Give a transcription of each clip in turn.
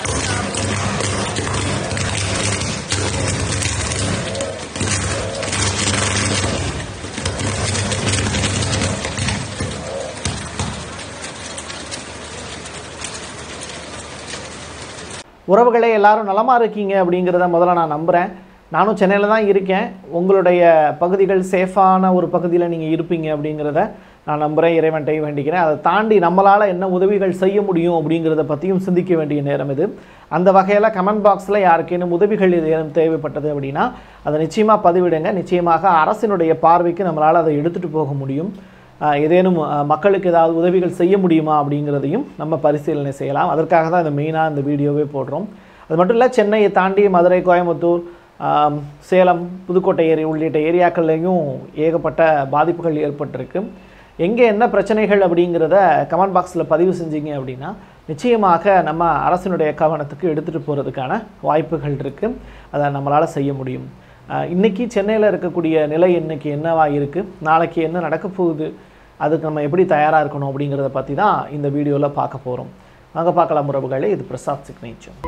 உறவுகளே எல்லாரும் நலமா இருக்கீங்க அப்படிங்கறத முதல்ல நான் நம்புறேன். நானும் சென்னையில தான் இருக்கேன். உங்களுடைய பகுதிகள் சேஃபான ஒரு பகுதியில் நீங்க இருப்பீங்க அப்படிங்கறத நான் நம்புறேன். இறைவன்ட்டை வேண்டிக்கிறேன். அதை தாண்டி நம்மளால என்ன உதவிகள் செய்ய முடியும் அப்படிங்கறத பத்தியும் சிந்திக்க வேண்டிய நேரம் இது. அந்த வகையில கமெண்ட் பாக்ஸ்ல யாருக்கேனும் உதவிகள் ஏதும் தேவைப்பட்டது அப்படின்னா அதை நிச்சயமா பதிவிடுங்க. நிச்சயமாக அரசினுடைய பார்வைக்கு நம்மளால அதை எடுத்துட்டு போக முடியும். ஏதேனும் மக்களுக்கு ஏதாவது உதவிகள் செய்ய முடியுமா அப்படிங்கிறதையும் நம்ம பரிசீலனை செய்யலாம். அதற்காக தான் இந்த மெயினாக இந்த வீடியோவே போடுறோம். அது மட்டும் இல்லை, சென்னையை தாண்டி மதுரை, கோயம்புத்தூர், சேலம், புதுக்கோட்டை உள்ளிட்ட ஏரியாக்கள்லையும் ஏகப்பட்ட பாதிப்புகள் ஏற்பட்டிருக்கு. எங்கே என்ன பிரச்சனைகள் அப்படிங்கிறத கமெண்ட் பாக்ஸில் பதிவு செஞ்சீங்க அப்படின்னா நிச்சயமாக நம்ம அரசினுடைய கவனத்துக்கு எடுத்துகிட்டு போகிறதுக்கான வாய்ப்புகள் இருக்குது. அதை நம்மளால் செய்ய முடியும். இன்றைக்கி சென்னையில் இருக்கக்கூடிய நிலை இன்றைக்கி என்னவா இருக்குது, நாளைக்கு என்ன நடக்க போகுது, அதுக்கு நம்ம எப்படி தயாராக இருக்கணும் அப்படிங்கிறத பற்றி தான் இந்த வீடியோவில் பார்க்க போகிறோம். வாங்க பார்க்கலாம் உறவுகளே. இது பிரசாத் சிக்னேச்சர்.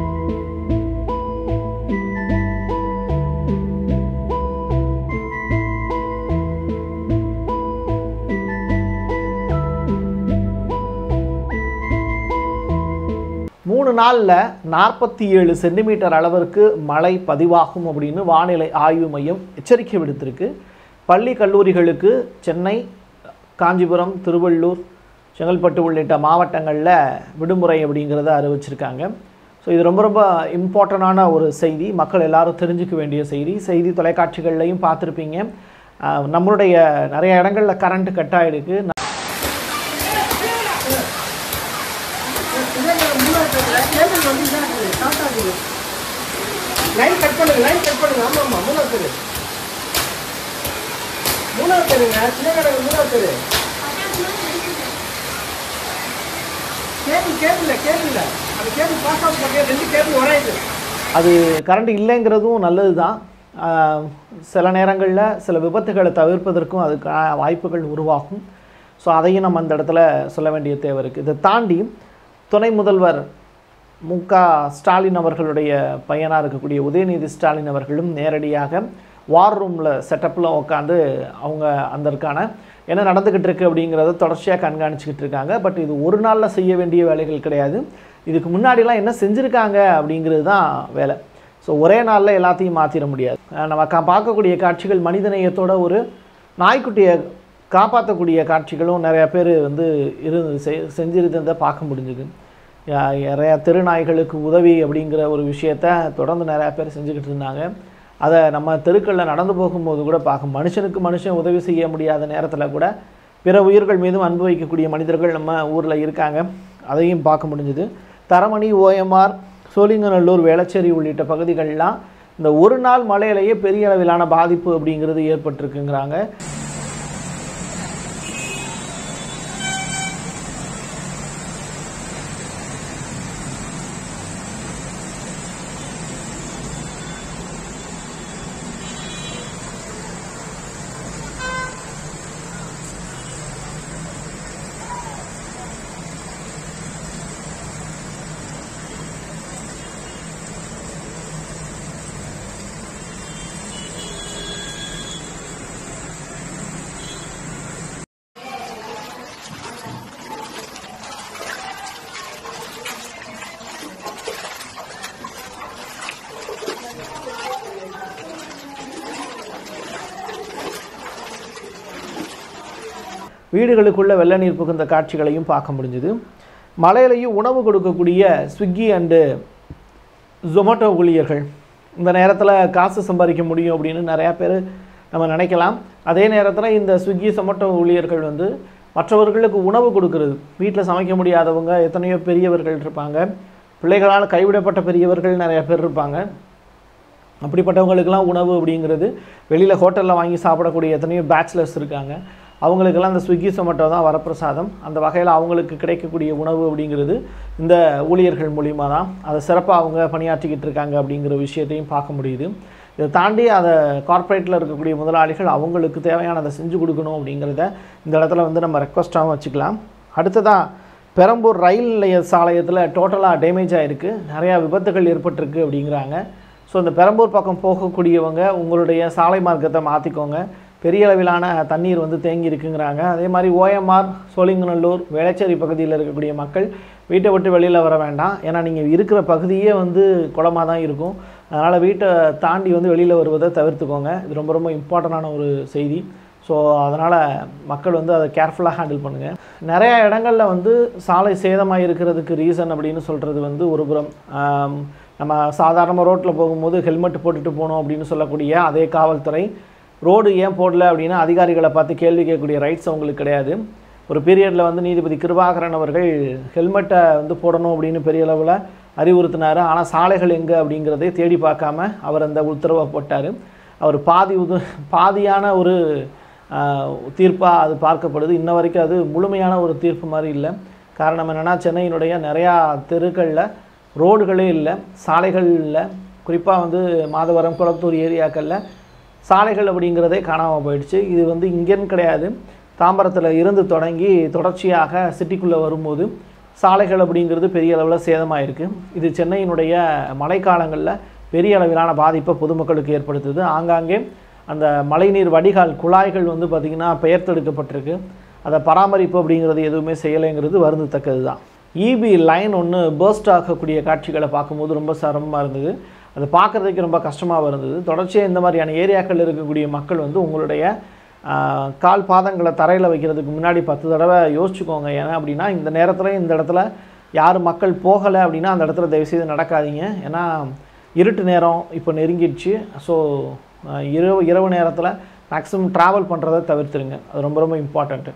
மூணு நாளில் 47 சென்டிமீட்டர் அளவிற்கு மழை பதிவாகும் அப்படின்னு வானிலை ஆய்வு மையம் எச்சரிக்கை விடுத்திருக்கு. பள்ளி கல்லூரிகளுக்கு சென்னை, காஞ்சிபுரம், திருவள்ளூர், செங்கல்பட்டு உள்ளிட்ட மாவட்டங்களில் விடுமுறை அப்படிங்கிறத அறிவிச்சிருக்காங்க. ஸோ இது ரொம்ப ரொம்ப இம்பார்ட்டண்டான ஒரு செய்தி. மக்கள் எல்லாரும் தெரிஞ்சுக்க வேண்டிய செய்தி தொலைக்காட்சிகள்லையும் பார்த்துருப்பீங்க. நம்மளுடைய நிறைய இடங்களில் கரண்ட் கட் ஆகிடுக்கு. லைன் கட் பண்ணுங்க. ஆமா மூணாவது தெருங்க, சின்ன கடை மூணாவது தெரு. கேபிள் அது கேபிள் பாஸ் ஆஃப் பண்ணி 2 கேபிள் உடையுது. அது கரண்ட் இல்லைங்கிறதும் நல்லது தான். சில நேரங்களில் சில விபத்துகளை தவிர்ப்பதற்கும் அதுக்கான வாய்ப்புகள் உருவாகும். ஸோ அதையும் நம்ம அந்த இடத்துல சொல்ல வேண்டிய தேவை இருக்குது. இதை தாண்டி துணை முதல்வர் மு.க. ஸ்டாலின் அவர்களுடைய பையனாக இருக்கக்கூடிய உதயநிதி ஸ்டாலின் அவர்களும் நேரடியாக வார் ரூமில் செட்டப்பில் உட்காந்து அவங்க அதற்கான என்ன நடந்துக்கிட்டு இருக்குது அப்படிங்கிறத தொடர்ச்சியாக கண்காணிச்சிக்கிட்டு இருக்காங்க. பட் இது ஒரு நாளில் செய்ய வேண்டிய வேலைகள் கிடையாது. இதுக்கு முன்னாடிலாம் என்ன செஞ்சுருக்காங்க அப்படிங்கிறது தான் வேலை. ஸோ ஒரே நாளில் எல்லாத்தையும் மாற்றிட முடியாது. நம்ம பார்க்கக்கூடிய காட்சிகள் மனிதநேயத்தோட ஒரு நாய்க்குட்டியை காப்பாற்றக்கூடிய காட்சிகளும் நிறையா பேர் செஞ்சிருந்ததை பார்க்க முடிஞ்சுது. நிறையா தெருநாய்களுக்கு உதவி அப்படிங்கிற ஒரு விஷயத்த தொடர்ந்து நிறையா பேர் செஞ்சுக்கிட்டு இருந்தாங்க. அதை நம்ம தெருக்களில் நடந்து போகும்போது கூட பார்க்கும். மனுஷன் உதவி செய்ய முடியாத நேரத்தில் கூட பிற உயிர்கள் மீதும் அன்பு வைக்கக்கூடிய மனிதர்கள் நம்ம ஊரில் இருக்காங்க. அதையும் பார்க்க முடிஞ்சுது. தரமணி, ஓஎம்ஆர், சோழிங்கநல்லூர், வேளச்சேரி உள்ளிட்ட பகுதிகளெலாம் இந்த ஒரு நாள் மழையிலேயே பெரிய அளவிலான பாதிப்பு அப்படிங்கிறது ஏற்பட்டிருக்குங்கிறாங்க. வீடுகளுக்குள்ள வெள்ள நீர் புகுந்த காட்சிகளையும் பார்க்க முடிஞ்சுது. மலையிலையும் உணவு கொடுக்கக்கூடிய ஸ்விக்கி அண்டு ஜொமேட்டோ ஊழியர்கள் இந்த நேரத்தில் காசு சம்பாதிக்க முடியும் அப்படின்னு நிறையா பேர் நம்ம நினைக்கலாம். அதே நேரத்தில் இந்த ஸ்விக்கி, ஜொமேட்டோ ஊழியர்கள் மற்றவர்களுக்கு உணவு கொடுக்கறது. வீட்டில் சமைக்க முடியாதவங்க எத்தனையோ பெரியவர்கள் இருப்பாங்க. பிள்ளைகளால் கைவிடப்பட்ட பெரியவர்கள் நிறையா பேர் இருப்பாங்க. அப்படிப்பட்டவங்களுக்கெல்லாம் உணவு அப்படிங்கிறது வெளியில் ஹோட்டலில் வாங்கி சாப்பிடக்கூடிய எத்தனையோ பேச்சுலர்ஸ் இருக்காங்க. அவங்களுக்கெல்லாம் இந்த ஸ்விக்கி, ஜொமேட்டோ தான் வரப்பிரசாதம். அந்த வகையில் அவங்களுக்கு கிடைக்கக்கூடிய உணவு அப்படிங்கிறது இந்த ஊழியர்கள் மூலிமா தான். அதை சிறப்பாக அவங்க பணியாற்றிக்கிட்டு இருக்காங்க அப்படிங்கிற விஷயத்தையும் பார்க்க முடியுது. இதை தாண்டி அதை கார்ப்பரேட்டில் இருக்கக்கூடிய முதலாளிகள் அவங்களுக்கு தேவையானதை செஞ்சு கொடுக்கணும் அப்படிங்கிறத இந்த இடத்துல நம்ம ரெக்வஸ்ட்டாகவும் வச்சுக்கலாம். அடுத்ததாக பெரம்பூர் ரயில் நிலைய சாலையத்தில் டோட்டலாக டேமேஜ் ஆகிருக்கு, நிறையா விபத்துகள் ஏற்பட்டிருக்கு அப்படிங்கிறாங்க. ஸோ இந்த பெரம்பூர் பக்கம் போகக்கூடியவங்க உங்களுடைய சாலை மார்க்கத்தை மாற்றிக்கோங்க. பெரிய அளவிலான தண்ணீர் வந்து தேங்கி இருக்குங்கிறாங்க. அதே மாதிரி ஓஎம்ஆர், சோழிங்கநல்லூர், வேளச்சேரி பகுதியில் இருக்கக்கூடிய மக்கள் வீட்டை விட்டு வெளியில் வர வேண்டாம். ஏன்னா நீங்கள் இருக்கிற பகுதியே வந்து குளமாக தான் இருக்கும். அதனால் வீட்டை தாண்டி வந்து வெளியில் வருவதை தவிர்த்துக்கோங்க. இது ரொம்ப ரொம்ப இம்பார்ட்டண்டான ஒரு செய்தி. ஸோ அதனால் மக்கள் வந்து அதை கேர்ஃபுல்லாக ஹேண்டில் பண்ணுங்கள். நிறையா இடங்களில் வந்து சாலை சேதமாக இருக்கிறதுக்கு ரீசன் அப்படின்னு சொல்கிறது வந்து ஒரு புறம் நம்ம சாதாரணமாக ரோட்டில் போகும்போது ஹெல்மெட் போட்டுட்டு போகணும் அப்படின்னு சொல்லக்கூடிய அதே காவல்துறை ரோடு ஏன் போடல அப்படின்னா அதிகாரிகளை பார்த்து கேள்வி கேட்கக்கூடிய ரைட்ஸ் அவங்களுக்கு கிடையாது. ஒரு பீரியடில் வந்து நீதிபதி கிருபாகரன் அவர்கள் ஹெல்மெட்டை வந்து போடணும் அப்படின்னு பெரிய அளவில் அறிவுறுத்தினார். ஆனால் சாலைகள் எங்கே அப்படிங்கிறதே தேடி பார்க்காம அவர் அந்த உத்தரவை போட்டார். அவர் பாதியான ஒரு தீர்ப்பாக அது பார்க்கப்படுது. இன்ன வரைக்கும் அது முழுமையான ஒரு தீர்ப்பு மாதிரி இல்லை. காரணம் என்னென்னா சென்னையினுடைய நிறையா தெருக்களில் ரோடுகளே இல்லை, சாலைகள் இல்லை. குறிப்பாக வந்து மாதவரம், குளத்தூர் ஏரியாக்களில் சாலைகள் அப்படிங்கிறதே காணாமல் போயிடுச்சு. இது வந்து இங்கேன்னு கிடையாது, தாம்பரத்தில் இருந்து தொடங்கி தொடர்ச்சியாக சிட்டிக்குள்ளே வரும்போது சாலைகள் அப்படிங்கிறது பெரிய அளவில் சேதமாயிருக்கு. இது சென்னையினுடைய மழைக்காலங்களில் பெரிய அளவிலான பாதிப்பை பொதுமக்களுக்கு ஏற்படுத்துது. ஆங்காங்கே அந்த மழைநீர் வடிகால் குழாய்கள் வந்து பார்த்திங்கன்னா பெயர்த்தெடுக்கப்பட்டிருக்கு. அதை பராமரிப்பு அப்படிங்கிறது எதுவுமே செய்யலைங்கிறது வருந்தத்தக்கது தான். இபி லைன் ஒன்று பர்ஸ்ட் ஆகக்கூடிய காட்சிகளை பார்க்கும்போது ரொம்ப சிரமமாக இருந்தது. அதை பார்க்குறதுக்கு ரொம்ப கஷ்டமாக இருந்தது. தொடர்ச்சியாக இந்த மாதிரியான ஏரியாக்கள் இருக்கக்கூடிய மக்கள் வந்து உங்களுடைய கால் பாதங்களை தரையில் வைக்கிறதுக்கு முன்னாடி 10 தடவை யோசிச்சுக்கோங்க. ஏன்னா அப்படின்னா இந்த நேரத்தில் இந்த இடத்துல யார் மக்கள் போகலை அப்படின்னா அந்த இடத்துல தயவுசெய்து நடக்காதீங்க. ஏன்னா இருட்டு நேரம் இப்போ நெருங்கிடுச்சு. ஸோ இரவு நேரத்தில் மேக்ஸிமம் ட்ராவல் பண்ணுறதை தவிர்த்துருங்க. அது ரொம்ப ரொம்ப இம்பார்ட்டண்ட்டு.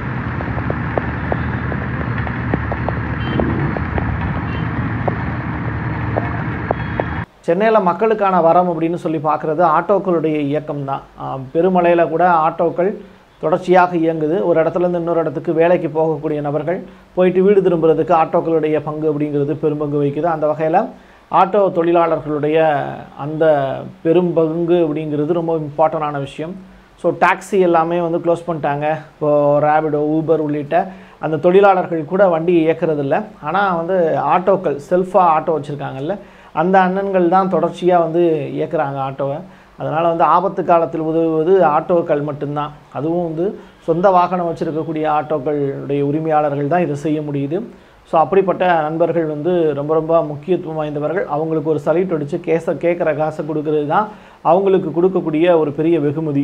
சென்னையில் மக்களுக்கான வரம் அப்படின்னு சொல்லி பார்க்குறது ஆட்டோக்களுடைய இயக்கம் தான். பெருமலையில் கூட ஆட்டோக்கள் தொடர்ச்சியாக இயங்குது. ஒரு இடத்துலேருந்து இன்னொரு இடத்துக்கு வேலைக்கு போகக்கூடிய நபர்கள் போயிட்டு வீடு திரும்புறதுக்கு ஆட்டோக்களுடைய பங்கு அப்படிங்கிறது பெரும்பங்கு வகிக்குது. அந்த வகையில் ஆட்டோ தொழிலாளர்களுடைய அந்த பெரும்பங்கு அப்படிங்கிறது ரொம்ப இம்பார்ட்டண்டான விஷயம். ஸோ டாக்ஸி எல்லாமே வந்து க்ளோஸ் பண்ணிட்டாங்க. இப்போது ரேபிடோ, ஊபர் உள்ளிட்ட அந்த தொழிலாளர்கள் கூட வண்டி இயக்கிறதில்ல. ஆனால் வந்து ஆட்டோக்கள் செல்ஃபாக ஆட்டோ வச்சுருக்காங்கல்ல, அந்த அண்ணன்கள் தான் தொடர்ச்சியாக வந்து இயக்குறாங்க ஆட்டோவை. அதனால் வந்து ஆபத்து காலத்தில் உதவுவது ஆட்டோக்கள் மட்டும்தான். அதுவும் வந்து சொந்த வாகனம் வச்சுருக்கக்கூடிய ஆட்டோக்களுடைய உரிமையாளர்கள் தான் இதை செய்ய முடியுது. ஸோ அப்படிப்பட்ட நண்பர்கள் வந்து ரொம்ப ரொம்ப முக்கியத்துவம் வாய்ந்தவர்கள். அவங்களுக்கு ஒரு சல்யூட் அடித்து கேட்குற காசை கொடுக்கறது தான் அவங்களுக்கு கொடுக்கக்கூடிய ஒரு பெரிய வெகுமதி.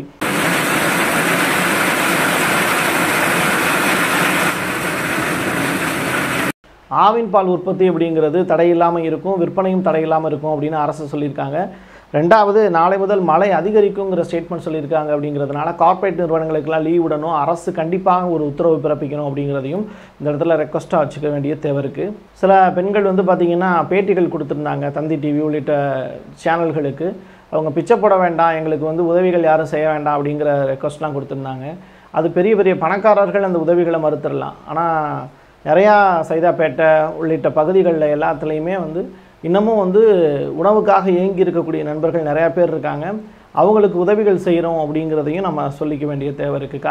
ஆவின் பால் உற்பத்தி அப்படிங்கிறது தடையில்லாமல் இருக்கும், விற்பனையும் தடையில்லாமல் இருக்கும் அப்படின்னு அரசு சொல்லியிருக்காங்க. ரெண்டாவது, நாளை முதல் மழை அதிகரிக்குங்கிற ஸ்டேட்மெண்ட் சொல்லியிருக்காங்க. அப்படிங்கிறதுனால கார்ப்பரேட் நிறுவனங்களுக்கெல்லாம் லீவ் விடணும், அரசு கண்டிப்பாக ஒரு உத்தரவு பிறப்பிக்கணும் அப்படிங்கிறதையும் இந்த இடத்துல ரெக்வஸ்ட்டாக வச்சுக்க வேண்டிய தேவை இருக்குது. சில பெண்கள் வந்து பார்த்திங்கன்னா பேட்டிகள் கொடுத்துருந்தாங்க தந்தி டிவி உள்ளிட்ட சேனல்களுக்கு. அவங்க பிச்சை போட வேண்டாம், எங்களுக்கு வந்து உதவிகள் யாரும் செய்ய வேண்டாம் அப்படிங்கிற ரெக்வஸ்ட்லாம் கொடுத்துருந்தாங்க. அது பெரிய பெரிய பணக்காரர்கள் அந்த உதவிகளை மறுத்துடலாம். ஆனால் நிறையா சைதாப்பேட்டை உள்ளிட்ட பகுதிகளில் எல்லாத்துலேயுமே வந்து இன்னமும் வந்து உணவுக்காக ஏங்கி இருக்கக்கூடிய நண்பர்கள் நிறையா பேர் இருக்காங்க. அவங்களுக்கு உதவிகள் செய்கிறோம் அப்படிங்கிறதையும் நம்ம சொல்லிக்க வேண்டிய தேவை இருக்குது.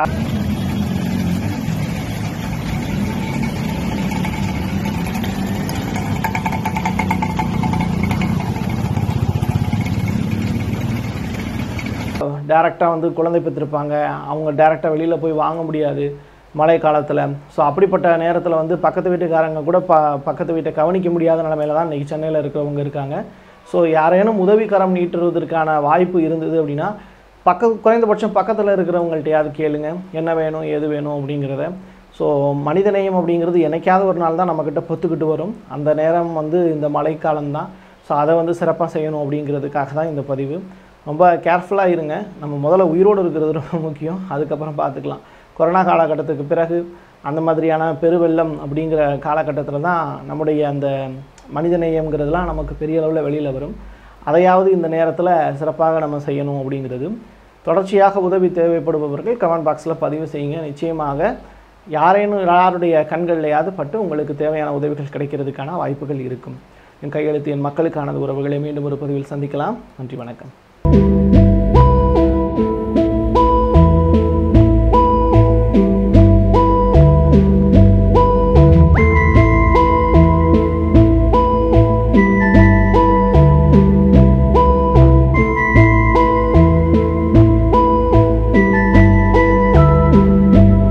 டேரெக்டாக வந்து குழந்தை பெற்றிருப்பாங்க, அவங்க டேரெக்டாக வெளியில் போய் வாங்க முடியாது மழை காலத்தில். ஸோ அப்படிப்பட்ட நேரத்தில் வந்து பக்கத்து வீட்டுக்காரங்க கூட பக்கத்து வீட்டை கவனிக்க முடியாத நிலைமையில தான் இன்றைக்கி சென்னையில் இருக்கிறவங்க இருக்காங்க. ஸோ யாரேனும் உதவிக்கரம் நீட்டுவதற்கான வாய்ப்பு இருந்தது அப்படின்னா குறைந்தபட்சம் பக்கத்தில் இருக்கிறவங்கள்ட்டையாவது கேளுங்க, என்ன வேணும் ஏது வேணும் அப்படிங்கிறத. ஸோ மனிதநேயம் அப்படிங்கிறது என்னைக்காவது ஒரு நாள் தான் நம்மக்கிட்ட பொத்துக்கிட்டு வரும். அந்த நேரம் வந்து இந்த மழைக்காலம்தான். ஸோ அதை வந்து சிறப்பாக செய்யணும் அப்படிங்கிறதுக்காக தான் இந்த பதிவு. ரொம்ப கேர்ஃபுல்லாக இருங்க. நம்ம முதல்ல உயிரோடு இருக்கிறது ரொம்ப முக்கியம், அதுக்கப்புறம் பார்த்துக்கலாம். கொரோனா காலகட்டத்துக்கு பிறகு அந்த மாதிரியான பெருவெள்ளம் அப்படிங்கிற காலகட்டத்தில் தான் நம்முடைய அந்த மனிதநேயம்ங்கிறதுலாம் நமக்கு பெரிய அளவில் வெளியில் வரும். அதையாவது இந்த நேரத்தில் சிறப்பாக நம்ம செய்யணும் அப்படிங்கிறது. தொடர்ச்சியாக உதவி தேவைப்படுபவர்கள் கமெண்ட் பாக்ஸில் பதிவு செய்யுங்க. நிச்சயமாக யாருடைய கண்கள்லையாவது பட்டு உங்களுக்கு தேவையான உதவிகள் கிடைக்கிறதுக்கான வாய்ப்புகள் இருக்கும். என் கையெழுத்து என் மக்களுக்கானது உறவுகளை மீண்டும் ஒரு பதிவில் சந்திக்கலாம். நன்றி, வணக்கம்.